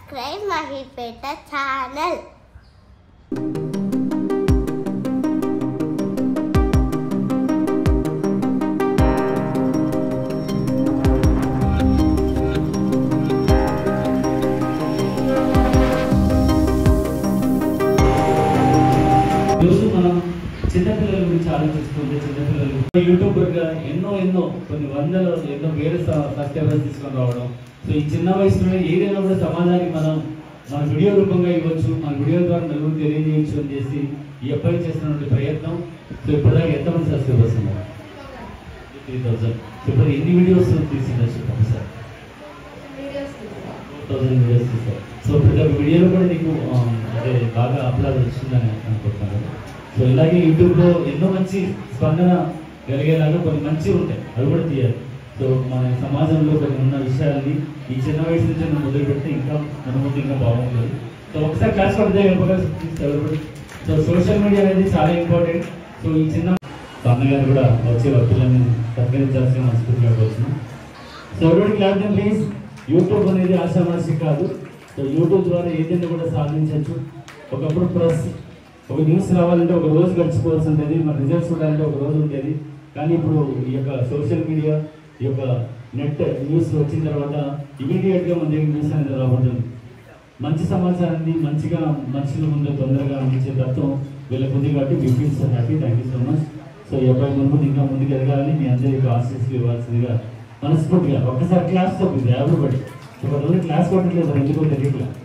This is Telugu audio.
subscribe Mahipeta channel. చిన్నపిల్లల గురించి ఆలోచిస్తుంటే చిన్నపిల్లలు యూట్యూబర్గా ఎన్నో కొన్ని వందలు ఎన్నో వేరే సబ్స్క్రైబర్స్ తీసుకొని రావడం. సో ఈ చిన్న వయసులోనే ఏదైనా కూడా సమాజానికి మన వీడియో రూపంగా ఇవ్వచ్చు, మన వీడియో ద్వారా నలుగురు తెలియజేయచ్చు అని చేసి ఈ అబ్బాయి చేస్తున్నటువంటి ప్రయత్నం. సో ఇప్పటిదాకా ఎంతమంది సబ్స్క్రైబర్స్ ఉన్నారు? 3000. సో ఇప్పుడు ఎన్ని వీడియోస్ తీసిందా చెప్పండి సార్? 4000 వీడియోస్ తీసారు. సో ప్రతి ఒక్క వీడియోలో కూడా నీకు అంటే బాగా అప్లోడ్ వచ్చిందని అనుకుంటున్నాను. సో ఇలాగే యూట్యూబ్లో ఎన్నో మంచి స్పందన కలిగేలాగా కొన్ని మంచివి ఉంటాయి, అవి కూడా తీయాలి. సో మన సమాజంలో కొన్ని ఉన్న విషయాల్ని ఈ చిన్న వయసు నుంచి మనం మొదలు పెడితే ఇంకా మన ముందు ఇంకా బాగుంటుంది. సో ఒకసారి క్లాస్ పడితే ఎవరు. సో సోషల్ మీడియా అనేది చాలా ఇంపార్టెంట్. సో ఈ చిన్న అన్నగారు కూడా వచ్చే పిల్లల్ని సత్కరించాల్సిన మనస్ఫూర్తిగా కోరుతున్నాం. సో ఎవరి క్లాస్ ప్లీజ్. యూట్యూబ్ అనేది ఆశామాషి కాదు. సో యూట్యూబ్ ద్వారా ఏదైనా కూడా సాధించవచ్చు. ఒకప్పుడు ప్రెస్ ఒక న్యూస్ రావాలంటే ఒక రోజు గడిచిపోవాల్సి ఉండేది, మన రిజల్ట్స్ చూడాలంటే ఒక రోజు ఉండేది. కానీ ఇప్పుడు ఈ యొక్క సోషల్ మీడియా, ఈ యొక్క నెట్ న్యూస్ వచ్చిన తర్వాత ఇమీడియట్గా మన దగ్గర న్యూస్ అనేది రాబడుతుంది. మంచి సమాచారాన్ని మంచిగా మనుషుల ముందు తొందరగా అందించే తత్వం వీళ్ళకు ఉంది కాబట్టి we feel so happy. Thank you so much. So ఈ అబ్బాయి ముందు ఇంకా ముందుకు ఎదగాలని మీ అందరికీ ఆశీస్సులు ఇవ్వాల్సిందిగా మనస్ఫూర్తిగా. ఒక్కసారి క్లాస్ తప్పింది ఎవరు బట్టి ఒక రోజు క్లాస్ కొట్టట్లేదు, ఎందుకో తెలియట్లేదు.